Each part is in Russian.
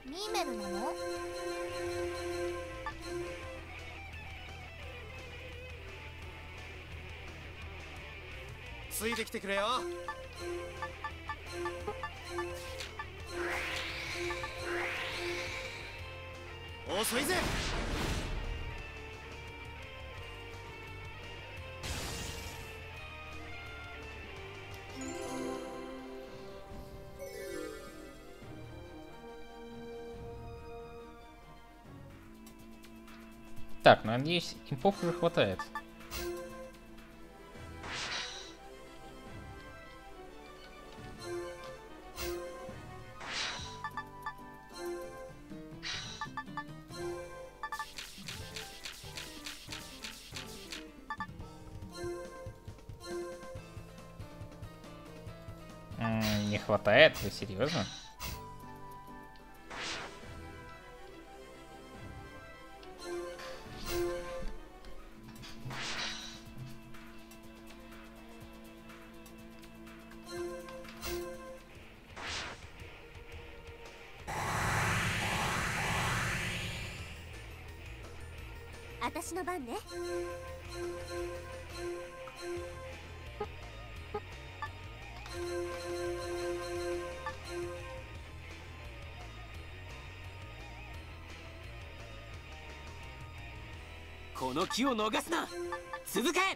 ミーメルなの？ ついてきてくれよ。遅いぜ。 Так, ну надеюсь, импов уже хватает. Не хватает? Вы серьезно? Аたしの番ね。 この機を逃すな。続け。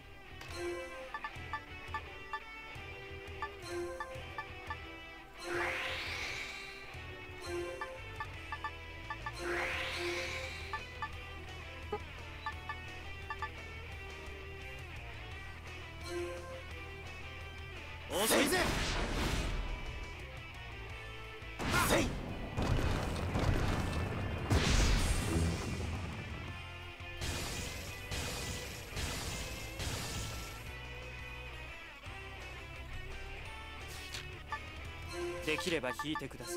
遅いぜ。せい。できれば引いてください。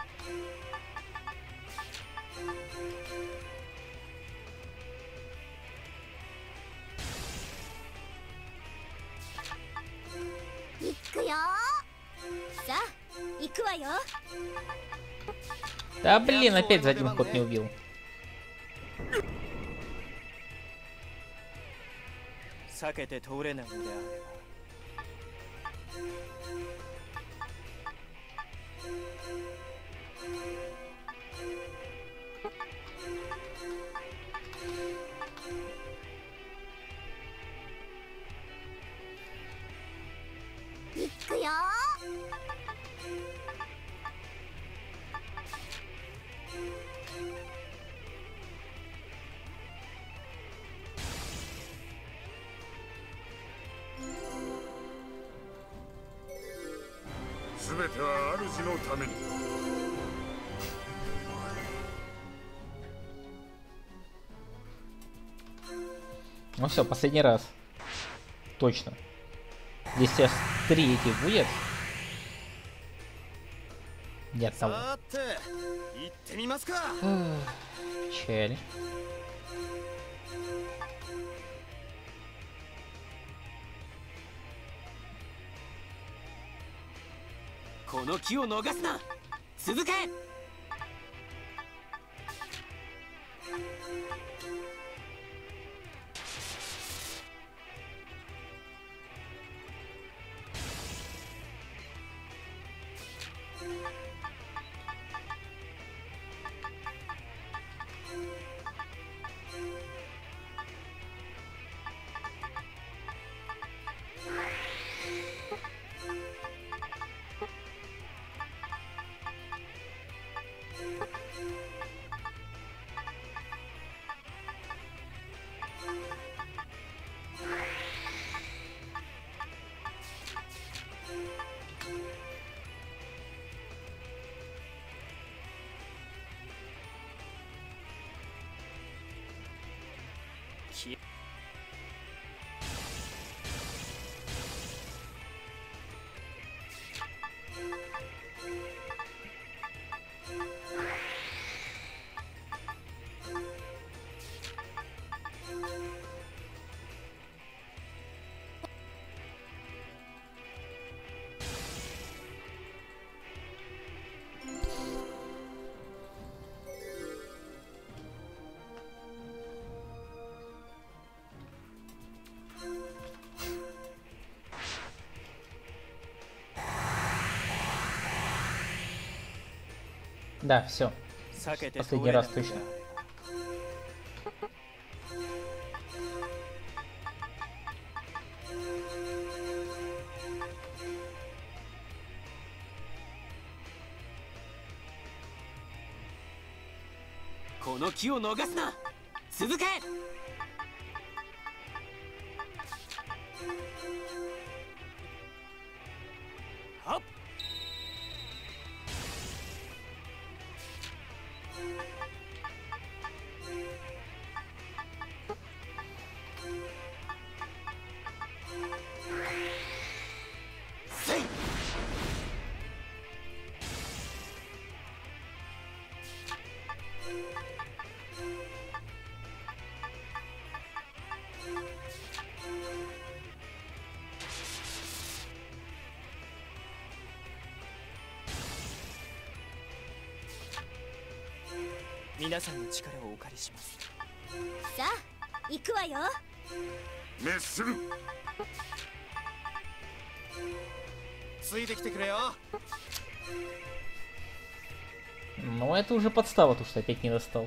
行くよ。さあ、行くわよ。 Да блин, опять за один ход не убил. 避けて通れないのであれば。 行くよ。 すべては主のために。 Ну все, последний раз. Точно. Здесь сейчас 3 этих будет. Нет того. Чель. この機を逃すな。続け。 Да, все. 避けて Последний раз точно. この機を逃すな。続け。はっ。せい。皆さんの力をお借りします。 さあ行くわよ。 滅する。 ついてきてくれよ。 Ну, это уже подстава, то, что опять не достал.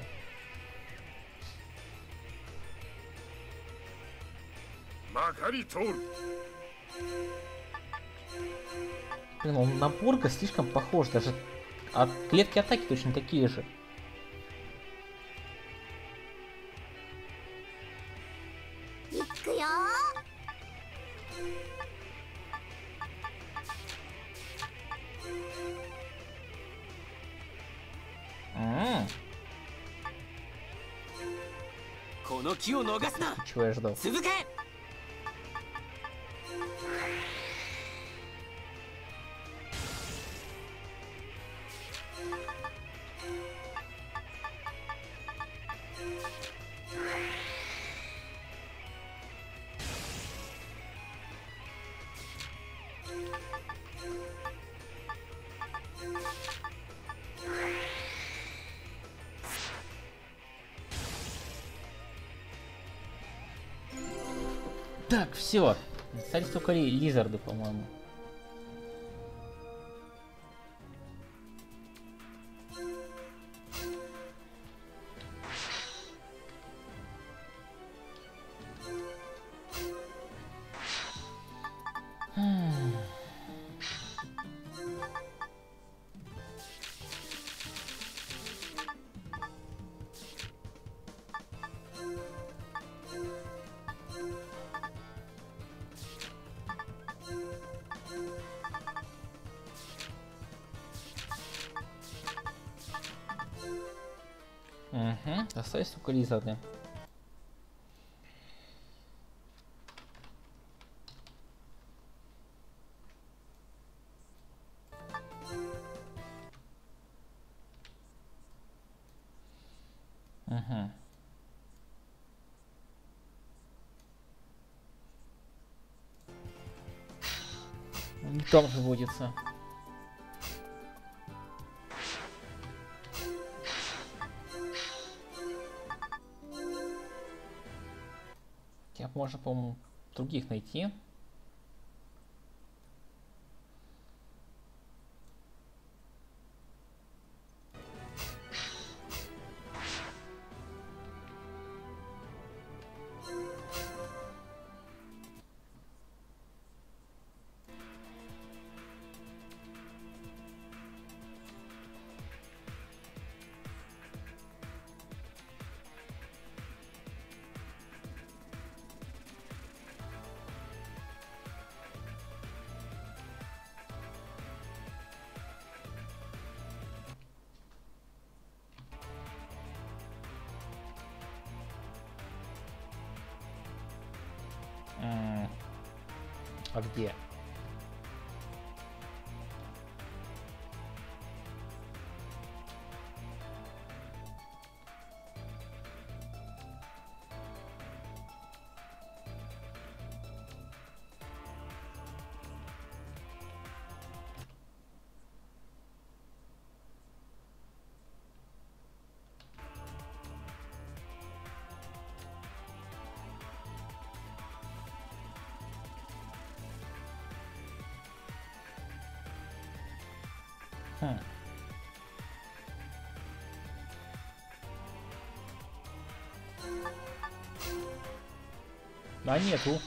まかり通る。 Блин, он на Борга слишком похож, даже от клетки атаки точно такие же. Чего я ждал? 続け。 Так, все. Остались только лизарды, по-моему. Угу, остались только лизарды. Угу. Там же водится. Можно, по-моему, других найти. А где? А нету.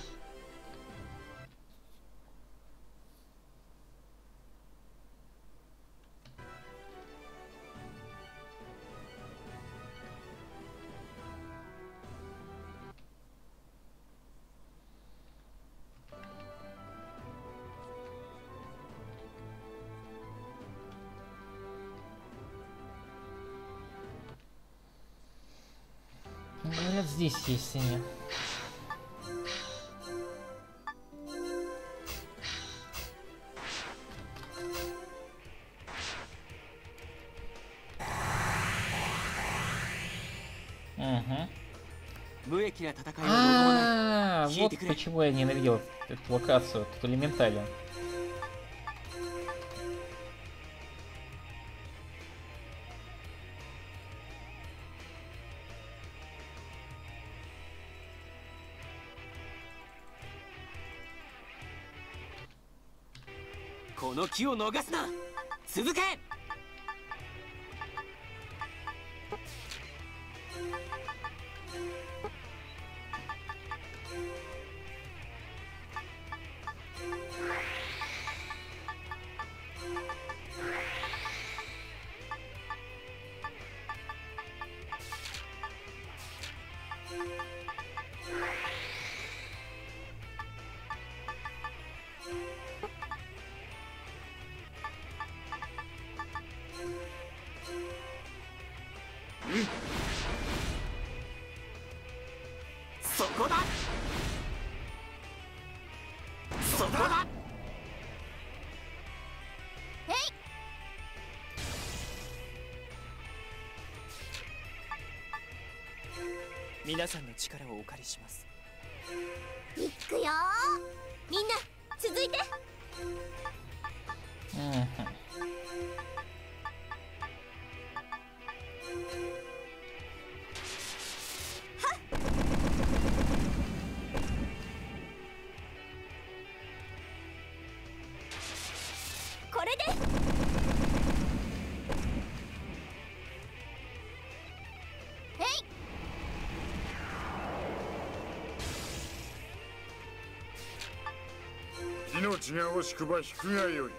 Говорят, здесь есть они. Вот почему я ненавидел эту локацию, тут элементален. 皆さんの力をお借りします。 行くよ。みんな続いて。これで。 命が惜しくば引くがよい。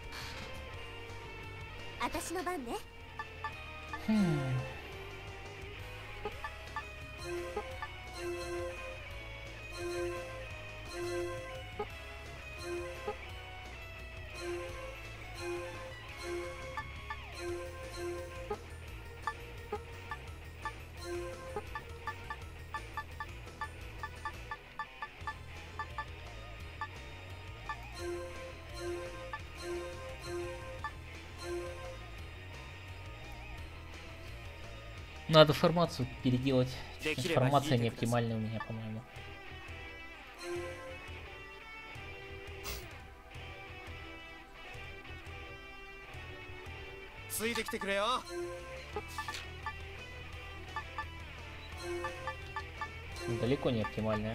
私の番ね。 Надо формацию переделать. Формация не оптимальная у меня, по-моему. Далеко не оптимальная.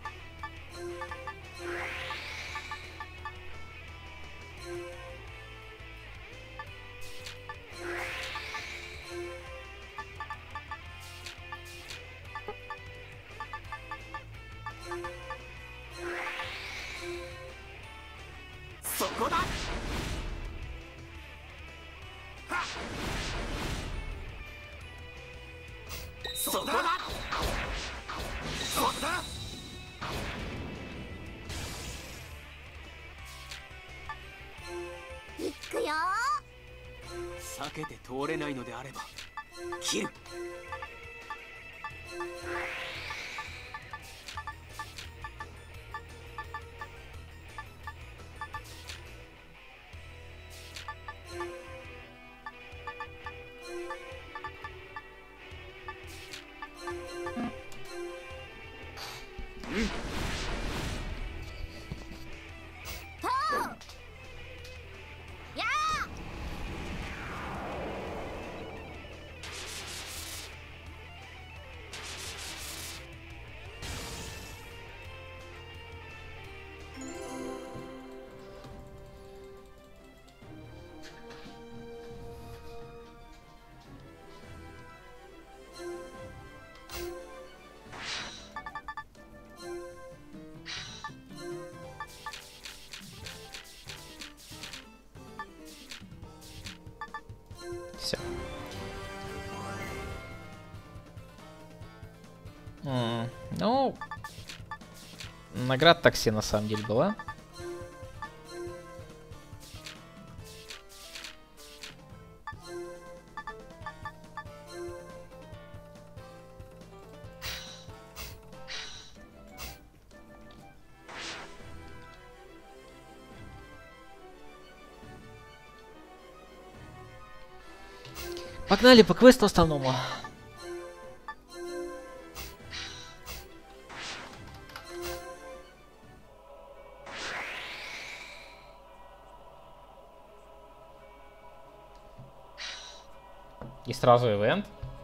行くよ。 避けて通れないのであれば切る。 Все. Ну, награда такси на самом деле была. Погнали по квесту основному. И сразу ивент.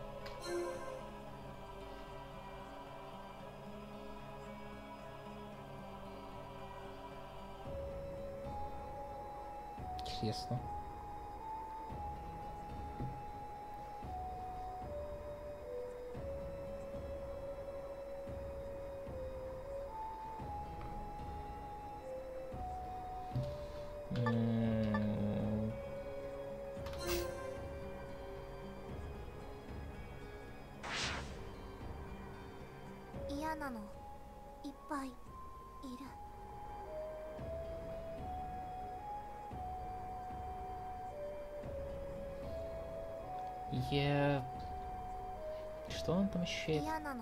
Интересно. Что он там ощущает?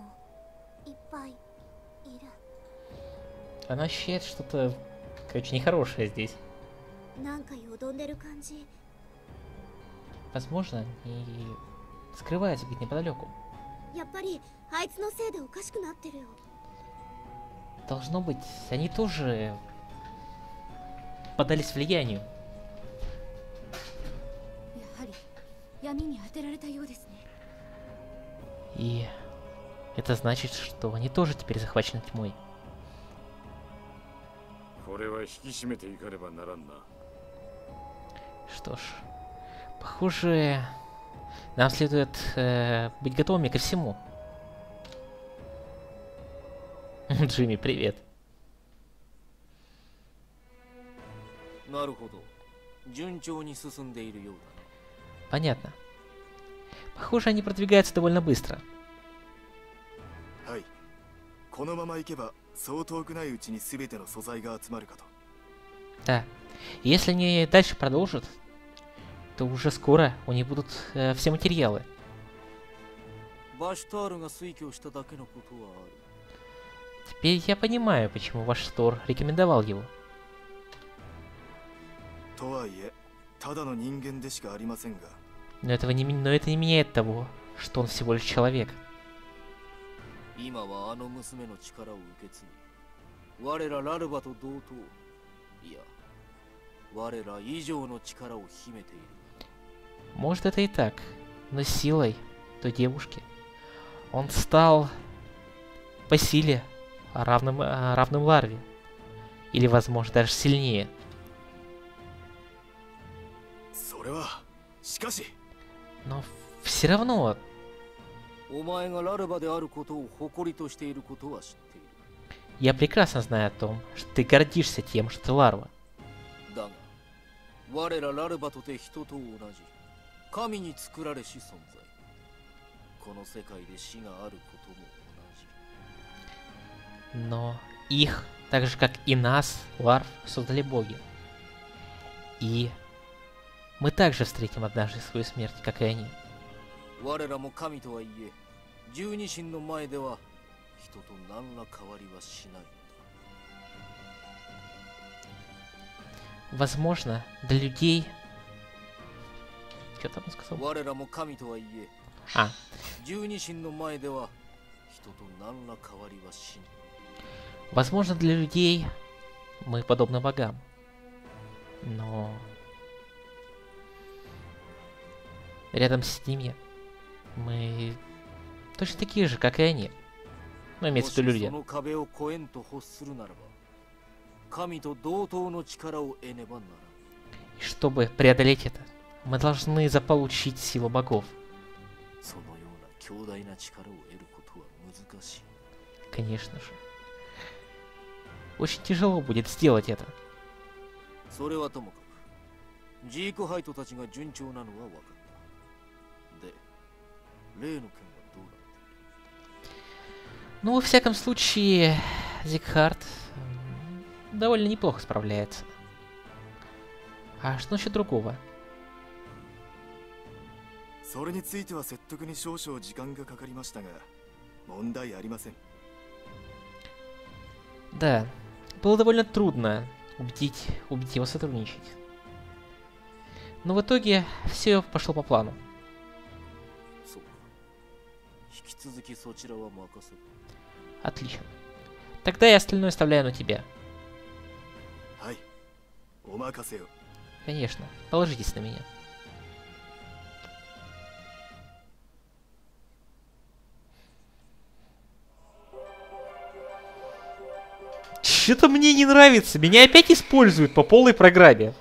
Она ощущает что-то, короче, нехорошее здесь. Возможно, и скрывается где-то неподалеку. Должно быть, они тоже поддались влиянию. И это значит, что они тоже теперь захвачены тьмой. Что ж, похоже, нам следует быть готовыми ко всему. Джимми, привет. Понятно. Похоже, они продвигаются довольно быстро. Да. Если они дальше продолжат, то уже скоро у них будут все материалы. Теперь я понимаю, почему ваш Тор рекомендовал его. Но это не меняет того, что он всего лишь человек. Может, это и так, но силой той девушки он стал по силе равным Ларве. Или, возможно, даже сильнее. Но все равно... Я прекрасно знаю о том, что ты гордишься тем, что ты Ларва. Но их, так же как и нас, Ларв, создали боги. И мы также встретим однажды свою смерть, как и они. Возможно, для людей... Что там он сказал? Возможно, для людей мы подобны богам. Но... рядом с ними мы точно такие же, как и они. Ну, имеется в виду люди. И чтобы преодолеть это, мы должны заполучить силу богов. Конечно же. Очень тяжело будет сделать это. 例の件はどうだ。 Ну, во всяком случае, Зигхард довольно неплохо справляется. А что насчет другого? それについては説得に少々時間がかかりましたが、問題ありません。 Да, было довольно трудно убедить его сотрудничать. Но в итоге все пошло по плану. そうか。引き続きそちらは任せる。 Отлично. Тогда я остальное оставляю на тебя. はい、お任せを。 Конечно, положитесь на меня. Что-то мне не нравится. Меня опять используют по полной программе.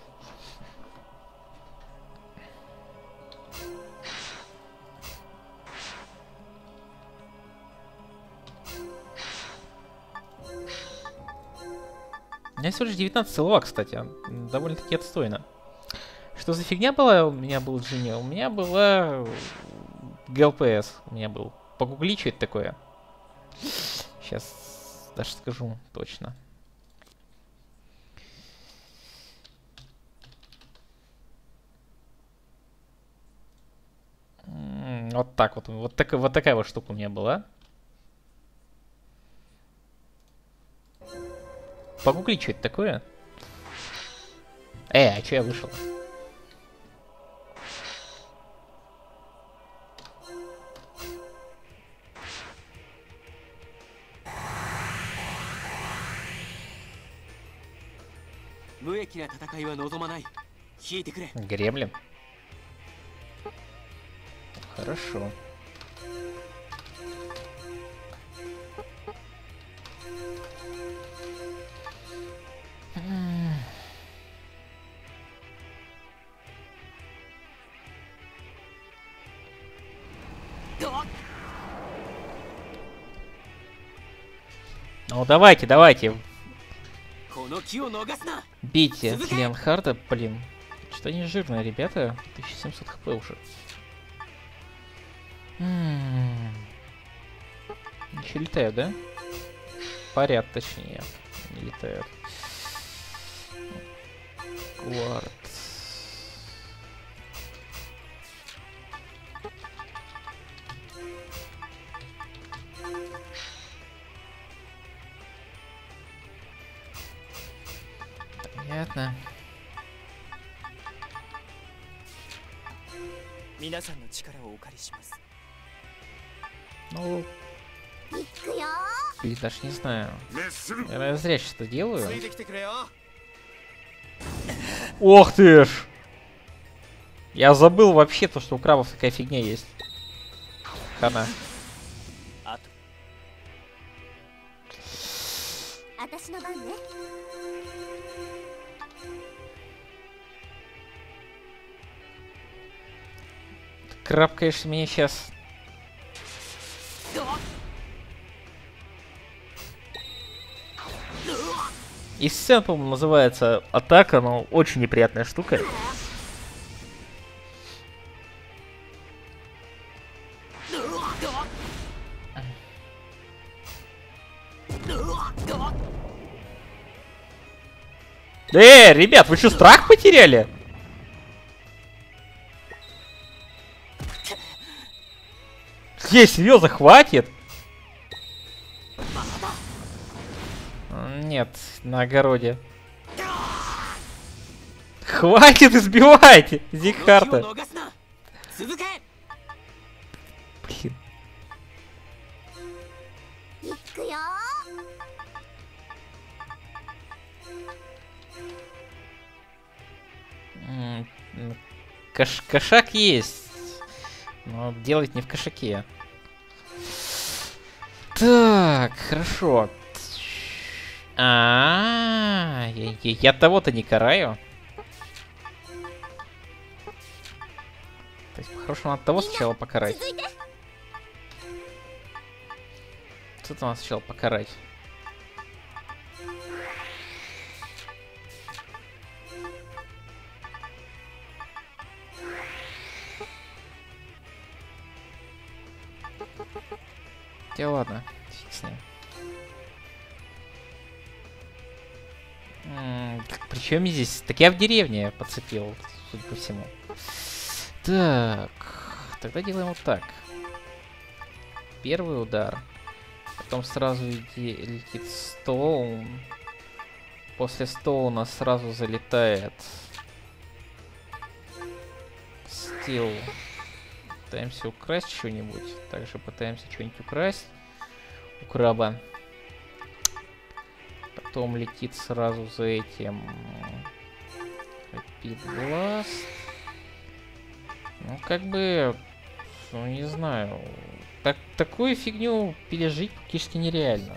У меня всего лишь 19 лова, кстати. Довольно-таки отстойно. Что за фигня была у меня был Джинни? У меня была ГЛПС. У меня был. Погугли, что это такое. Сейчас даже скажу точно. Вот так вот. Вот такая вот штука у меня была. Погугли, что это такое? А что я вышел? Гремлин. Хорошо. Ну давайте, давайте. Бейте Леонхарда, блин. Что они жирные, ребята. 1700 хп уже. Еще летают, да? Парят, точнее. Не летают. Кварт. Понятно. 皆さんの力をお借りします。 Ну, 行くよ。 или даже не знаю. 滅する。 Я зря что-то делаю. ついてきてくれよ。 Ох ты ж! Я забыл вообще то, что у крабов такая фигня есть. Хана. あと。 私の番ね。 Краб, конечно, меня сейчас... И сцена, по-моему, называется атака, но очень неприятная штука. Ребят, вы что, страх потеряли? Серьезно, хватит? Нет, на огороде. Хватит избивать Зигхарда. Блин. 行くよ。 Кошак есть. Но делать не в кошаке. Так, хорошо. Я того-то не караю. То есть, по-хорошему, надо того сначала покарать. 続いて。 Что-то надо сначала покарать. Хотя ладно, фиг с ним. Причем здесь? Так я в деревне подцепил, судя по всему. Так, тогда делаем вот так. Первый удар. Потом сразу летит Стоун. После Стоуна сразу залетает Стил. Пытаемся украсть что-нибудь. Также пытаемся что-нибудь украсть у краба. Потом летит сразу за этим Rapid Blast. Ну, как бы, ну, не знаю. Такую фигню пережить практически нереально.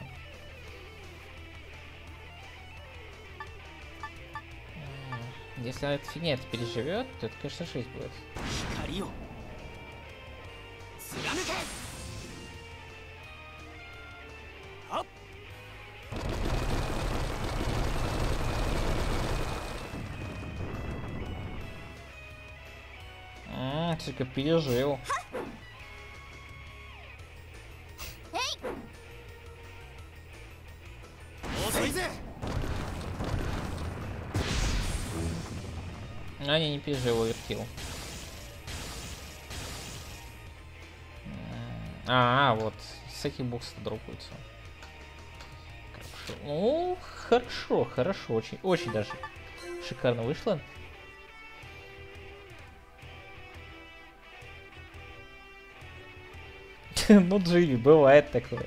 Если эта фигня это переживет, то это, конечно, жесть будет. Только пережил. А, не пережил, вертил. Вот. С этих боксов дропаются. Хорошо. Ну, хорошо. Очень даже шикарно вышло. Ну, Джимми, бывает такое.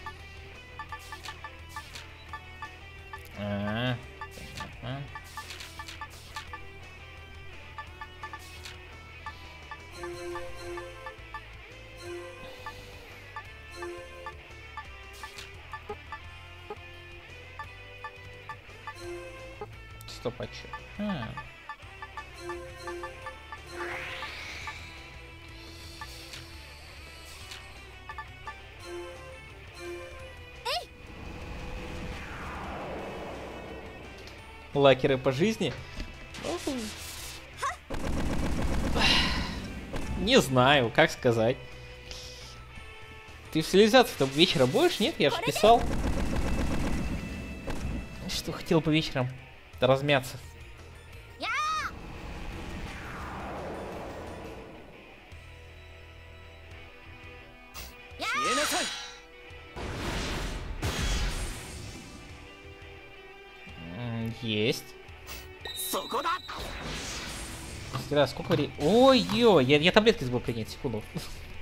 Стоп, а чё? Лакеры по жизни? Не знаю, как сказать. Ты в цивилизации-то вечером будешь? Нет, я же писал. Что хотел бы вечером размяться. Есть. Сколько времени? Ой-ё, я таблетки забыл принять, секунду.